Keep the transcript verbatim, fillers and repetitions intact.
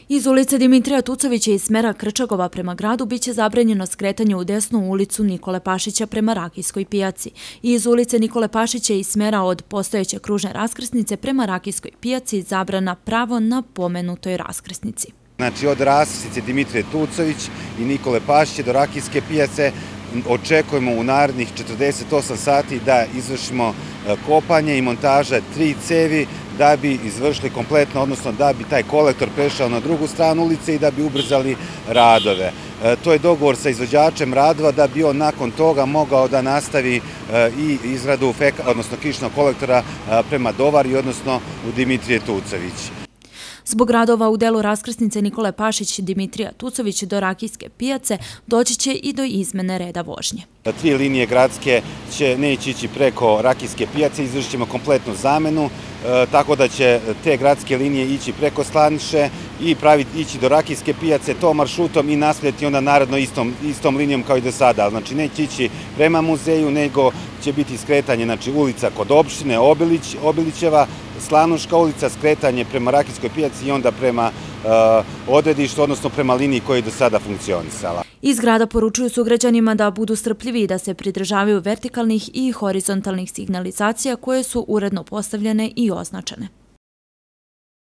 Iz ulice Dimitrija Tucovića iz smera Krčagova prema gradu biće zabranjeno skretanje u desnu ulicu Nikole Pašića prema Rakijskoj pijaci. I iz ulice Nikole Pašića iz smera od postojeće kružne raskrsnice prema Rakijskoj pijaci zabrana pravo na pomenutoj raskrsnici. Znači od raskrsnice Dimitrije Tucović i Nikole Pašića do Rakijske pijace očekujemo u narednih četrdeset osam sati da izvršimo kopanje i montaža tri cevi da bi izvršili kompletno, odnosno da bi taj kolektor prešao na drugu stranu ulice i da bi ubrzali radove. To je dogovor sa izvođačem radova da bi on nakon toga mogao da nastavi i izradu odnosno kišnog kolektora prema Dovari, odnosno u Dimitrije Tucović. Zbog radova u delu raskrsnice Nikole Pašić Dimitrija Tucović do Rakijske pijace doći će i do izmene reda vožnje. Tri linije gradske će neće ići preko Rakijske pijace, izvršit ćemo kompletnu zamenu, tako da će te gradske linije ići preko Slaniše i ići do Rakijske pijace tom maršrutom i nastavljati onda naredno istom linijom kao i do sada. Znači neće ići prema muzeju, nego će biti skretanje, znači ulica kod opštine Obilićeva, Slanuška ulica, skretanje prema Rakijskoj pijaci i onda prema odredištu, odnosno prema liniji koja je do sada funkcionisala. Iz grada poručuju sugrađanima da budu strpljivi i da se pridržavaju vertikalnih i horizontalnih signalizacija koje su uredno postavljene i označene.